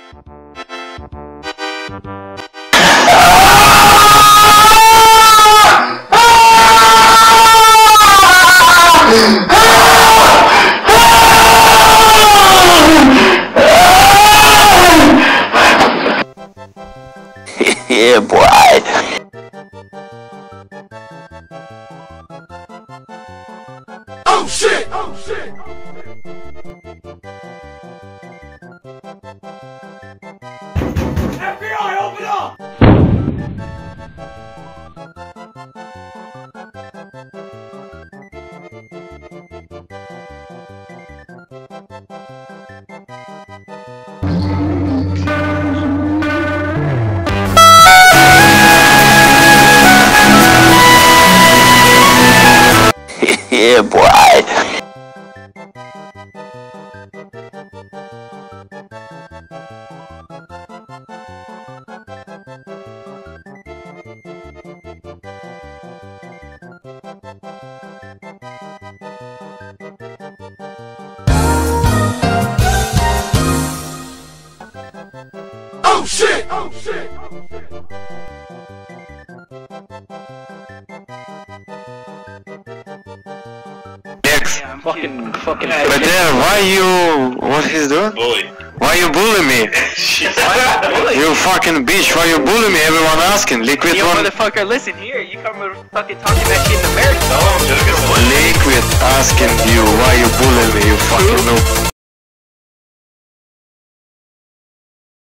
Yeah, boy. Oh shit! Oh shit! FBI, open up! Yeah, boy. Oh shit! Oh shit! Fucking. But then, why you... What he's doing? Bully. Why you bully me? You fucking bitch, why you bully me? Everyone asking. Liquid Yo, one... motherfucker, listen here. You come fucking talking that shit in America. No, I'm just gonna Liquid asking you, why you bully me, you fucking noob.